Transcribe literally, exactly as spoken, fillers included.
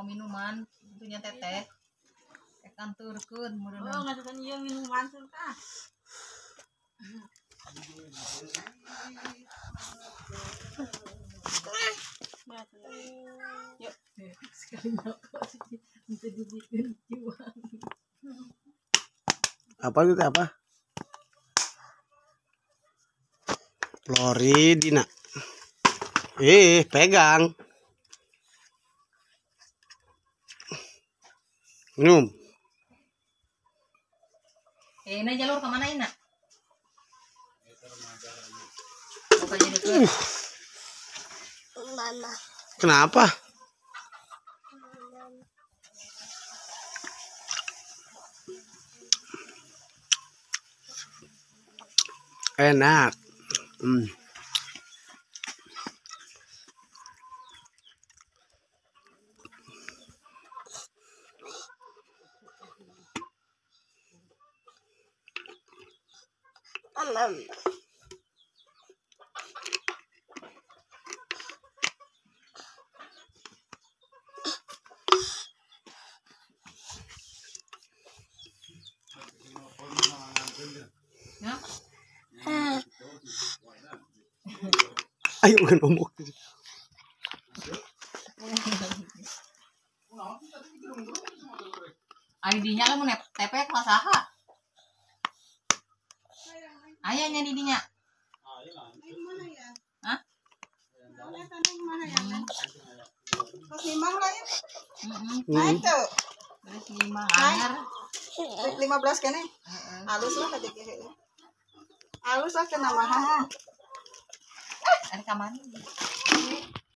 mau minuman punya teteh tekan turkun mudah oh ngadukan iya minuman surka yuk sekali nyokot bisa dibikin juang Apa itu apa? Floridina. Eh, pegang. Minum. eh ini jalur kemana ini nak? Bukannya deket Uh. mana Kenapa? Enak. Hmm. alam ya Ayo ngomong. I D-nya kamu net T P kelas aha ayahnya didinya hah terus limang lah ya hmm. naik tuh Terus lima anyar lima belas kan nih halus lah aja kayaknya halus lah kena mahal ada kamar